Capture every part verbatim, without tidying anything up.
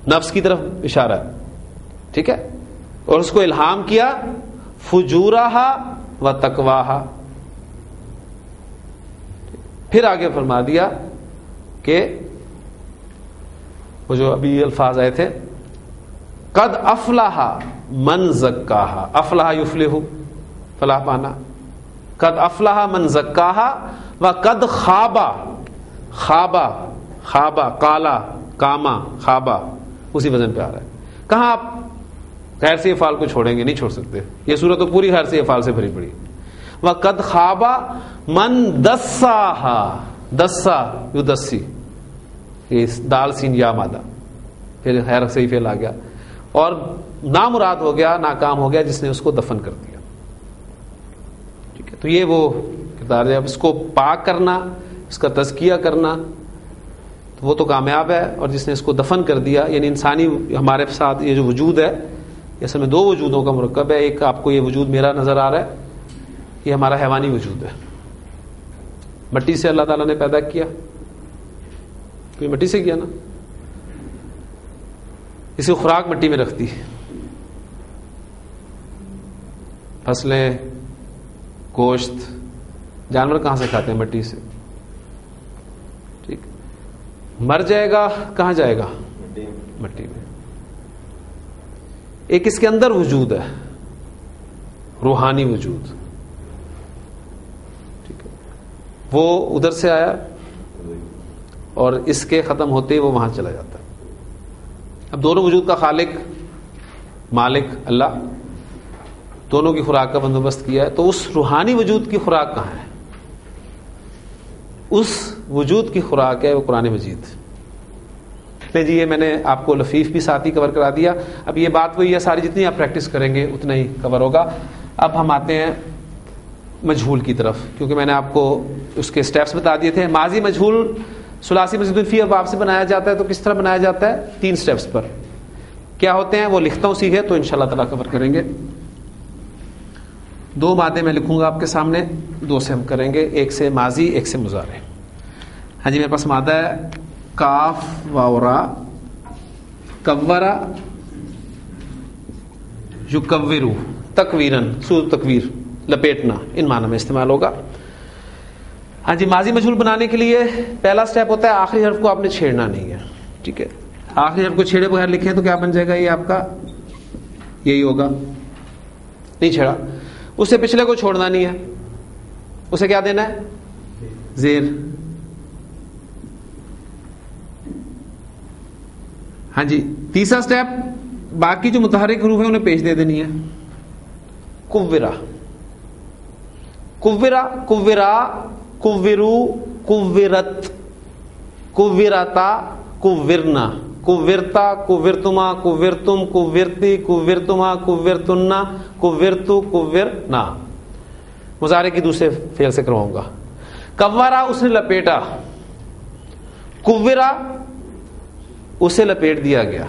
نفس کی طرف اشارہ ہے, ٹھیک ہے, اور اس کو الہام کیا فجورہا و تقواہا. پھر آگے فرما دیا کہ وہ جو ابھی الفاظ آئے تھے قد افلح من زکاہا, افلح یفلح فلاح پانا, قد افلح من زکاہا و قد خابا, خابا خابا کالا کاما خابا اسی وزن پہ آ رہا ہے. کہاں آپ غیر سے افعال کو چھوڑیں گے؟ نہیں چھوڑ سکتے, یہ سورت تو پوری غیر سے افعال سے بھری پڑی. وقد خابا من دساہا, دسا یدسی, یہ دال سین یا مادہ, پھر خیر سے ہی فعل آ گیا, اور نامراد ہو گیا, ناکام ہو گیا جس نے اس کو دفن کر دیا. ٹھیک ہے, تو یہ وہ کردار ہے. اب اس کو پاک کرنا, اس کا تزکیہ کرنا, تو وہ تو کامیاب ہے, اور جس نے اس کو دفن کر دیا, یعنی انسانی ہمارے ساتھ یہ جو وجود ہے اصل میں دو وجودوں کا مرکب ہے. ایک آپ کو یہ وجود میرا نظر آ رہا ہے, یہ ہمارا حیوانی وجود ہے. مٹی سے اللہ تعالیٰ نے پیدا کیا, کوئی مٹی سے کیا نا, اس کی خوراک مٹی میں رکھتی ہے, فصلیں گوشت جانور کہاں سے کھاتے ہیں؟ مٹی سے. ٹھیک, مر جائے گا کہاں جائے گا؟ مٹی میں. ایک اس کے اندر وجود ہے, روحانی وجود, ٹھیک ہے, وہ ادھر سے آیا اور اس کے ختم ہوتے ہی وہ وہاں چلا جاتا ہے. اب دونوں وجود کا خالق مالک اللہ, دونوں کی خوراک کا بندوبست کیا ہے, تو اس روحانی وجود کی خوراک کہاں ہے؟ اس وجود کی خوراک ہے وہ قرآن مجید. نہیں جی, یہ میں نے آپ کو لفیف بھی ساتھ ہی کور کرا دیا. اب یہ بات وہی ہے, ساری جتنی آپ پریکٹس کریں گے اتنا ہی کور ہوگا. اب ہم آتے ہیں مجہول کی طرف, کیونکہ میں نے آپ کو اس کے سٹیپس بتا دیے تھے. ماضی مجہول ثلاثی مزید الفی اور واپ سے بنایا جاتا ہے, تو کس طرح بنایا جاتا ہے؟ تین سٹیپس پر. کیا ہوتے ہیں وہ لکھتا ہوں سیکھے تو انشاءاللہ تعالیٰ کور کریں گے. دو مادے میں لکھوں گا آپ کے سامنے, دو سے ہم کریں گے, ایک سے ماضی ایک سے مضارع. ہاں جی, میرے پاس مادہ ہے کاف واورا, کورا یکورو, تکویرن, سور تکویر لپیٹنا, ان معنی میں استعمال ہوگا. ہاں جی, ماضی مجہول بنانے کے لیے پہلا سٹیپ ہوتا ہے آخری حرف کو آپ نے چھیڑنا نہیں ہے. ٹھیک ہے, آخری حرف کو چھیڑے بغیر لکھیں تو کیا بن جائے گا؟ یہ آپ کا یہی ہوگا, نہیں چھیڑا. اس سے پچھلے کو چھوڑنا نہیں ہے, اسے کیا دینا ہے؟ زیر. ہاں جی, تیسرا سٹیپ, باقی جو متحرک حروف ہیں انہیں پیش دے دینی ہے. کوورا, کوورا, کوورا, کوورو, کوورت, کوورتا, کوورنا, کوورتا, کوورتما, کوورتم, کوورتی, کوورتما, کوورتنا, کوورتو, کوورنا. مضارع کی دوسرے فعل سے کرواؤں گا. کورا اس نے لپیٹا, کوورا اسے لپیٹ دیا گیا,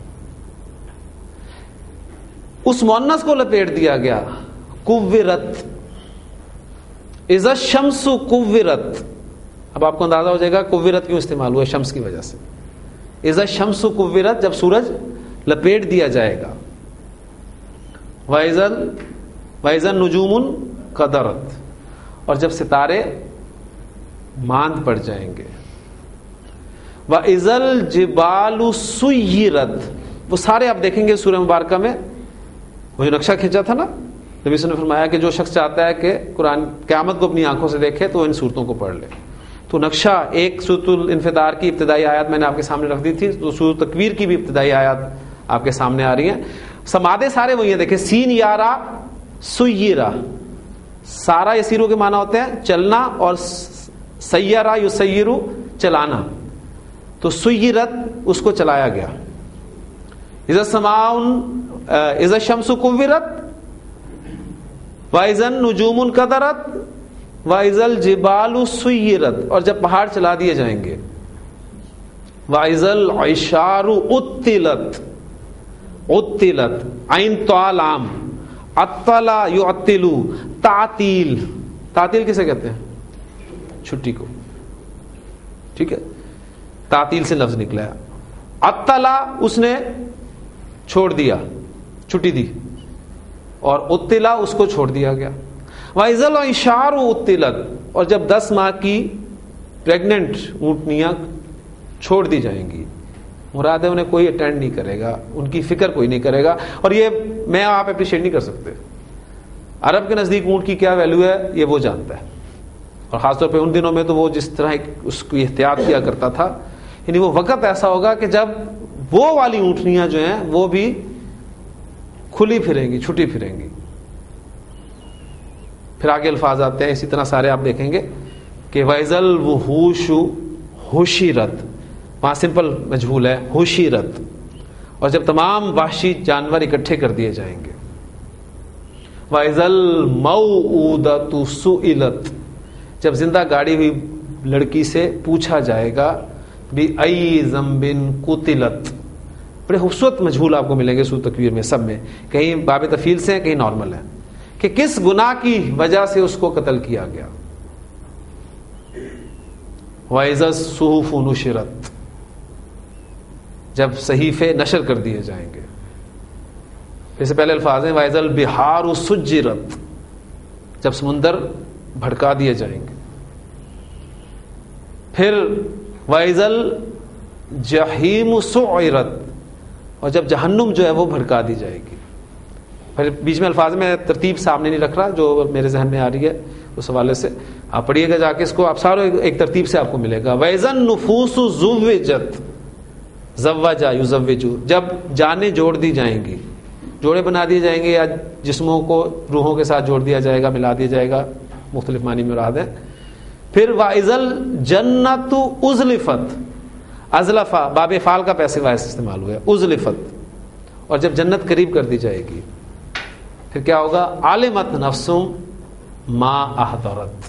اس مؤنث کو لپیٹ دیا گیا. کوورت, اذا الشمس کوورت. اب آپ کو اندازہ ہو جائے گا کوورت کیوں استعمال ہوا, شمس کی وجہ سے. اذا الشمس کوورت, جب سورج لپیٹ دیا جائے گا. وَإِذَا وَإِذَا النُّجُومُ قَدَرَتْ, اور جب ستارے ماند پڑ جائیں گے. وَإِذَا الْجِبَالُ سُيِّرَتْ, وہ سارے آپ دیکھیں گے سورہ مبارکہ میں. وہ جو نقشہ کھینچا تھا نا, نبی صلی اللہ علیہ وسلم نے فرمایا کہ جو شخص چاہتا ہے کہ قرآن قیامت کو اپنی آنکھوں سے دیکھے تو ان صورتوں کو پڑھ لے. تو نقشہ, ایک سورۃ الانفطار کی ابتدائی آیات میں نے آپ کے سامنے رکھ دی تھی, تو سورۃ تکویر کی بھی ابتدائی آیات آپ کے سامنے آ رہی ہیں. سمادے سارے وہی ہیں, دیکھیں سین یارا سیرا, سارا یسیرو کے معنی ہوتے ہیں چلنا, اور سیرا یسیرو چلانا. تو سیرت اس کو چلایا گیا. اذا السماء اذا الشمس کوورت, وَإِذَا النُّجُومُ انْكَدَرَتْ, وَإِذَا الْجِبَالُ سُيِّرَتْ, اور جب پہاڑ چلا دیے جائیں گے. وَإِذَا الْعِشَارُ عُطِّلَتْ, عُطِّلَتْ, عین طا لام, عطلا یعطلو, تعطیل. تعطیل کسے کہتے ہیں؟ چھٹی کو. ٹھیک ہے, تعطیل سے لفظ نکلا ہے. عطلا اس نے چھوڑ دیا, چھٹی دی, اور اتلا اس کو چھوڑ دیا گیا. وَإِذَا الْعِشَارُ اُتِّلَتْ, اور جب دس ماہ کی پریگننٹ اونٹنیاں چھوڑ دی جائیں گی, مراد ہے انہیں کوئی اٹینڈ نہیں کرے گا, ان کی فکر کوئی نہیں کرے گا. اور یہ میں آپ اپریشیٹ نہیں کر سکتے. عرب کے نزدیک اونٹ کی کیا ویلیو ہے یہ وہ جانتا ہے, اور خاص طور پہ ان دنوں میں تو وہ جس طرح اس کی احتیاط کیا کرتا تھا, یعنی وہ وقت ایسا ہوگا کہ جب وہ والی اونٹنیاں جو ہیں وہ بھی کھلی پھریں گی, چھٹی پھریں گی. پھر آگے الفاظ آتے ہیں اسی طرح سارے آپ دیکھیں گے کہ وَإِذَا الْوُحُوشُ حُشِرَتْ, وہاں سمپل مجہول ہے حشرت, اور جب تمام وحشی جانور اکٹھے کر دیے جائیں گے. وَإِذَا الْمَوْءُودَةُ سُئِلَتْ, جب زندہ گاڑی ہوئی لڑکی سے پوچھا جائے گا بِأَيِّ ذَنبٍ قُتِلَتْ. بڑے خوبصورت مجہول آپ کو ملیں گے سورۃ تکویر میں, سب میں کہیں باب تفیل سے ہیں کہیں نارمل ہے, کہ کس گناہ کی وجہ سے اس کو قتل کیا گیا. وَإِذَا الصُّحُفُ نُشِرَتْ, جب صحیفے نشر کر دیے جائیں گے. اس سے پہلے الفاظ ہیں وَإِذَا الْبِحَارُ سُجِّرَتْ, جب سمندر بھڑکا دیے جائیں گے. پھر وَإِذَا الْجَحِيمُ سُعِرَتْ, اور جب جہنم جو ہے وہ بھڑکا دی جائے گی. پھر بیچ میں الفاظ میں ترتیب سامنے نہیں رکھ رہا, جو میرے ذہن میں آ رہی ہے اس حوالے سے آپ پڑھیے گا جا کے اس کو, آپ سارے ایک ترتیب سے آپ کو ملے گا. وَإِذَا النُّفُوسُ زُوِّجَتْ, زوجا یزوجو, جب جانیں جوڑ دی جائیں گی, جوڑے بنا دیے جائیں گے, یا جسموں کو روحوں کے ساتھ جوڑ دیا جائے گا, ملا دیا جائے گا, مختلف معنی میں مراد ہے. پھر وَإِذَا الْجَنَّةُ أُزْلِفَتْ, ازلفا باب فعال کا پیسے واحد استعمال ہوا ہے, ازلفت, اور جب جنت قریب کر دی جائے گی. پھر کیا ہوگا عالمت نفس ما احضرت,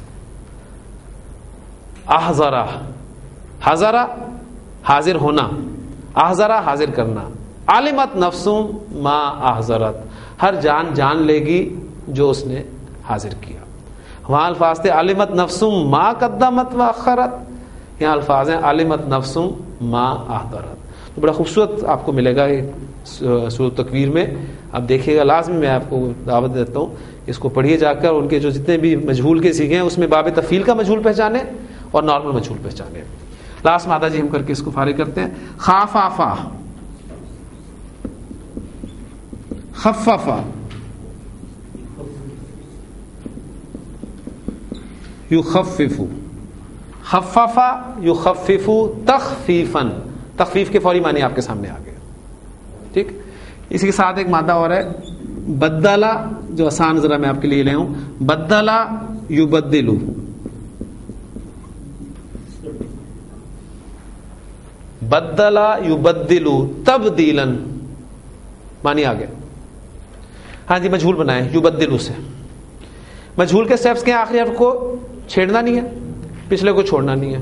احضرہ حضرہ حاضر ہونا, احضرہ حاضر کرنا, عالمت نفس ما احضرت, ہر جان جان لے گی جو اس نے حاضر کیا. وہاں الفاظ تھے عالمت نفس ما قدمت واخرت, یہاں الفاظ ہیں عالمت نفس ما احضرت. تو بڑا خوبصورت آپ کو ملے گا سورۃ تکویر میں, آپ دیکھیے گا لازمی, میں آپ کو دعوت دیتا ہوں اس کو پڑھیے جا کر. ان کے جو جتنے بھی مجہول کے سیکھے ہیں اس میں باب تفیل کا مجہول پہچانے اور نارمل مجہول پہچانے. لاسٹ مادہ جی ہم کر کے اس کو فارغ کرتے ہیں. خافافا, خففا, یخفف, خففا یخفف تخفیفا, تخفیف کے فوری معنی آپ کے سامنے آ گئے. ٹھیک, اسی کے ساتھ ایک مادہ اور ہے بدلا, جو آسان ذرا میں آپ کے لیے لے آؤں. بدلا یبدلو, بدلا یبدلو تبدیلا, معنی آ گیا. ہاں جی, مجہول بنائے یبدلو سے. مجہول کے سٹیپس کے آخری حرف کو چھیڑنا نہیں ہے, پچھلے کو چھوڑنا نہیں ہے,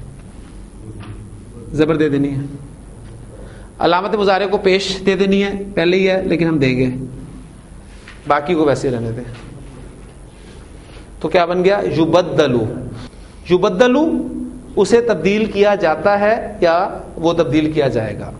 زبر دے دینی ہے, علامت مضارع کو پیش دے دینی ہے, پہلے ہی ہے لیکن ہم دیں گے, باقی کو ویسے رہنے دیں. تو کیا بن گیا یبدلو. یبدلو اسے تبدیل کیا جاتا ہے یا وہ تبدیل کیا جائے گا.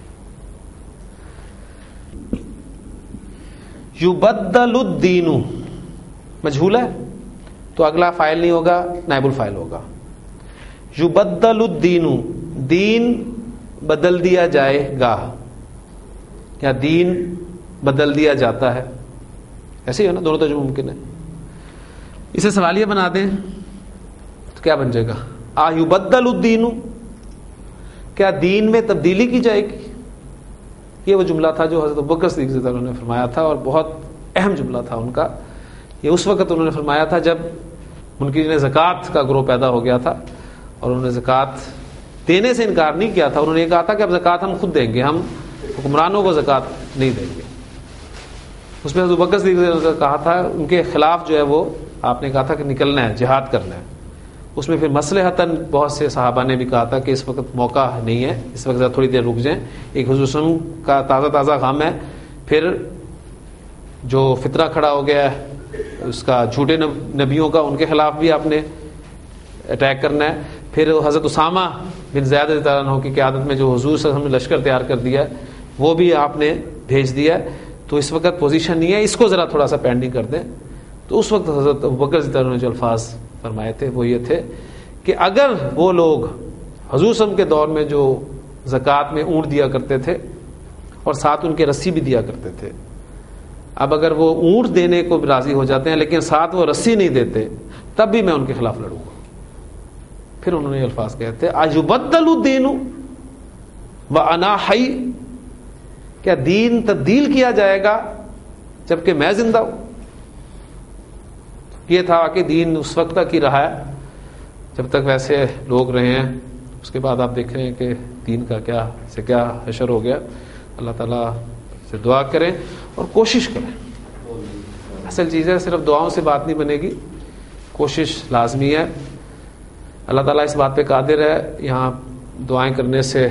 یبدل الدین مجہول ہے تو اگلا فاعل نہیں ہوگا, نائب الفاعل ہوگا. یبدل الدین, دین بدل دیا جائے گا یا دین بدل دیا جاتا ہے, ایسے ہی ہے نا, دونوں ترجمے ممکن ہے. اسے سوالیہ بنا دیں تو کیا بن جائے گا آ یبدل الدین, کیا دین میں تبدیلی کی جائے گی. یہ وہ جملہ تھا جو حضرت ابوبکر صدیق رضی اللہ عنہ نے فرمایا تھا, اور بہت اہم جملہ تھا ان کا. یہ اس وقت انہوں نے فرمایا تھا جب منکرین زکوٰۃ کا گروہ پیدا ہو گیا تھا, اور انہوں نے زکوٰۃ دینے سے انکار نہیں کیا تھا. انہوں نے یہ کہا تھا کہ اب زکوٰۃ ہم خود دیں گے, ہم حکمرانوں کو زکوٰۃ نہیں دیں گے. اس میں حضرت ابوبکر صدیق رضی اللہ عنہ نے کہا تھا, ان کے خلاف جو ہے وہ آپ نے کہا تھا کہ نکلنا ہے, جہاد کرنا ہے. اس میں پھر مصلحتاً بہت سے صحابہ نے بھی کہا تھا کہ اس وقت موقع نہیں ہے, اس وقت ذرا تھوڑی دیر رک جائیں. ایک حضور صلی اللہ علیہ وسلم کا تازہ تازہ غم ہے, پھر جو فتنہ کھڑا ہو گیا ہے اس کا, جھوٹے نبیوں کا, ان کے خلاف بھی آپ نے اٹیک کرنا ہے. پھر حضرت اسامہ بن زیاد رضی اللہ عنہ کی قیادت میں جو حضور صلی اللہ علیہ وسلم نے لشکر تیار کر دیا ہے وہ بھی آپ نے بھیج دیا ہے، تو اس وقت پوزیشن نہیں ہے، اس کو ذرا تھوڑا سا پینڈنگ کر دیں. تو اس وقت حضرت ابوبکر رضی اللہ عنہ نے جو الفاظ فرمائے تھے وہ یہ تھے کہ اگر وہ لوگ حضور صلی اللہ علیہ وسلم کے دور میں جو زکوٰۃ میں اونٹ دیا کرتے تھے اور ساتھ ان کے رسی بھی دیا کرتے تھے، اب اگر وہ اونٹ دینے کو راضی ہو جاتے ہیں لیکن ساتھ وہ رسی نہیں دیتے، تب بھی میں ان کے خلاف لڑوں گا. پھر انہوں نے یہ الفاظ کہے تھے اجبدل الدین وانا حی، کیا دین تبدیل کیا جائے گا جبکہ میں زندہ ہوں؟ یہ تھا کہ دین اس وقت تک ہی رہا ہے جب تک ویسے لوگ رہے ہیں، اس کے بعد آپ دیکھ رہے ہیں کہ دین کا کیا سے کیا حشر ہو گیا. اللہ تعالیٰ سے دعا کریں اور کوشش کریں. اصل چیز ہے صرف دعاؤں سے بات نہیں بنے گی، کوشش لازمی ہے. اللہ تعالیٰ اس بات پہ قادر ہے یہاں دعائیں کرنے سے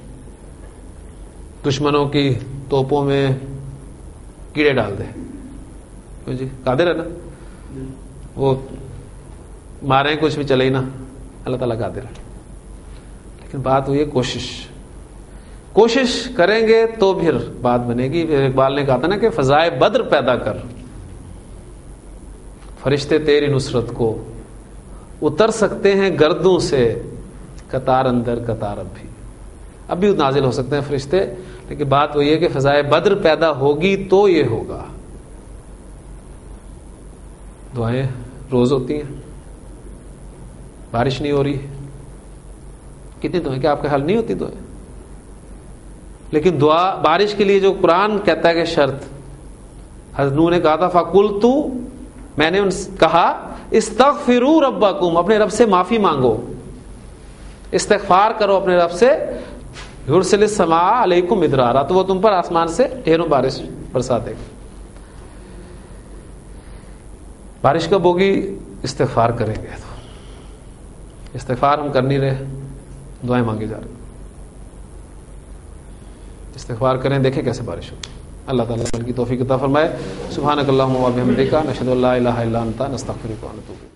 دشمنوں کی توپوں میں کیڑے ڈال دے. جی قادر ہے نا، وہ ماریں کچھ بھی چلے ہی نا، اللہ تعالیٰ قادر ہے. لیکن بات ہوئی ہے کوشش، کوشش کریں گے تو پھر بات بنے گی. اقبال نے کہا تھا نا کہ فضائے بدر پیدا کر فرشتے تیری نصرت کو اتر سکتے ہیں گردوں سے قطار اندر قطار اب بھی اب بھی نازل ہو سکتے ہیں فرشتے. لیکن بات وہی ہے کہ فضائے بدر پیدا ہوگی تو یہ ہوگا. دعائیں روز ہوتی ہیں، بارش نہیں ہو رہی، کتنی دعائیں، کیا آپ کا حل نہیں ہوتی دعائیں؟ لیکن دعا بارش کے لیے جو قرآن کہتا ہے کہ شرط، حضرت نوح نے کہا تھا فَقُلْتُ، میں نے ان سے کہا استغفروا ربکم، اپنے رب سے معافی مانگو، استغفار کرو اپنے رب سے. یرسل السماء علیکم مدرارا، تو وہ تم پر آسمان سے ڈھیروں بارش برسا دے گا. بارش کب ہوگی؟ استغفار کریں گے. تو استغفار ہم کر نہیں رہے، دعائیں مانگے جا رہے ہیں. استغفار کریں، دیکھیں کیسے بارش ہوگی. اللہ تعالیٰ کی توفیق عطا فرمائے. سبحانک اللہم و بحمدک، نشہد ان لا الہ الا انت، نستغفرک و نتوب الیک.